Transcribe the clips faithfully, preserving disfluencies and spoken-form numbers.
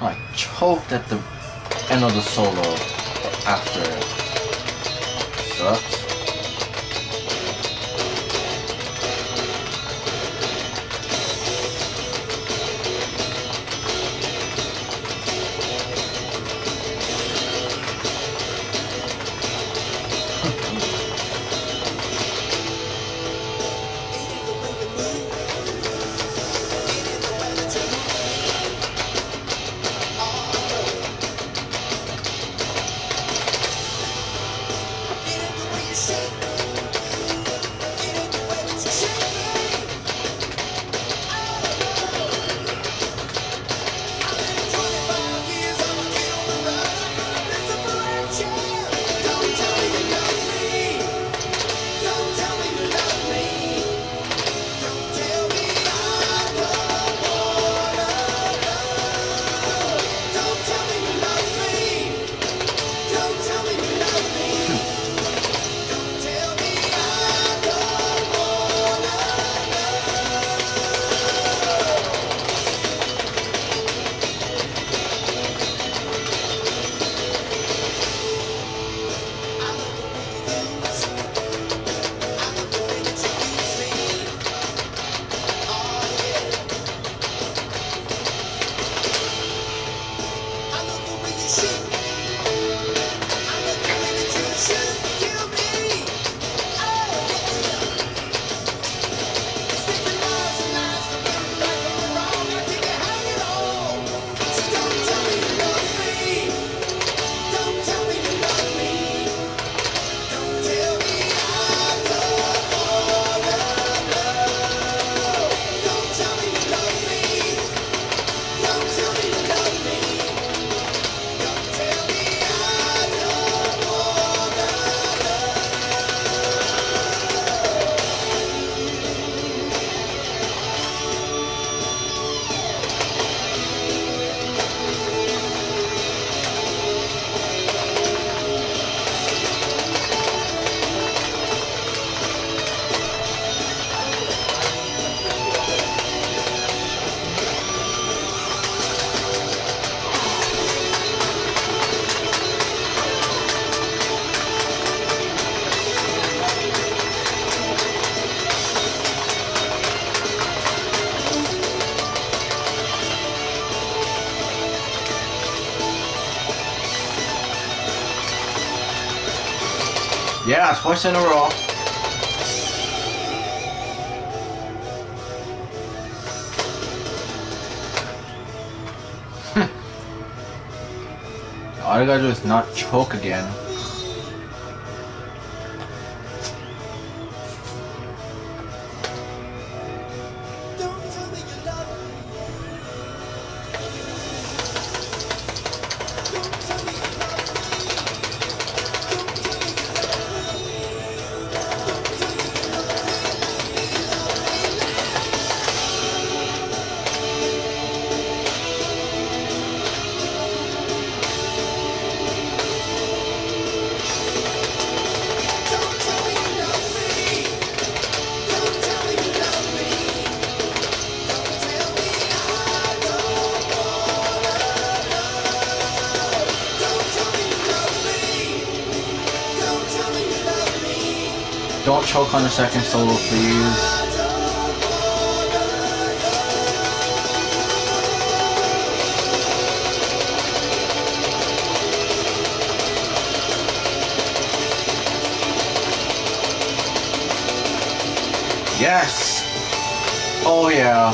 I choked at the end of the solo after it. Sucks. Yeah, twice in a row. All you gotta do is not choke again. Don't choke on the second solo, please. Yes! Oh yeah.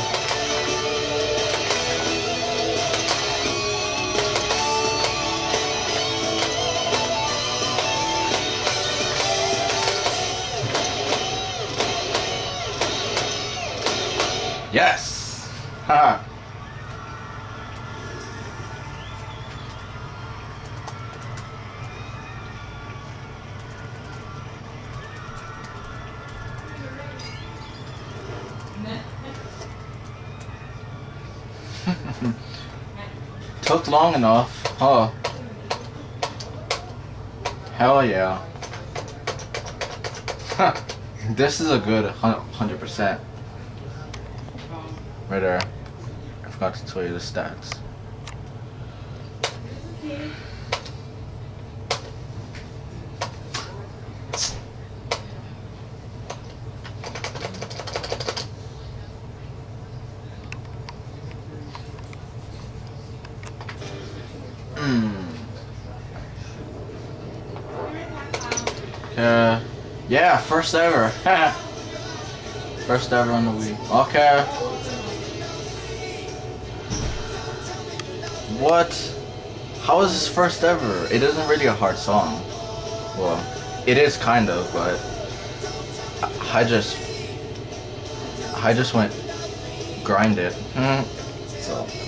Yes! Haha. Took long enough, huh? Hell yeah. Huh. This is a good one hundred percent. Right there. I forgot to tell you the stats. Uh, yeah, first ever. First ever on the Wii. Okay. What? How is this first ever? It isn't really a hard song. Well, it is kind of, but I just, I just went grind it. So.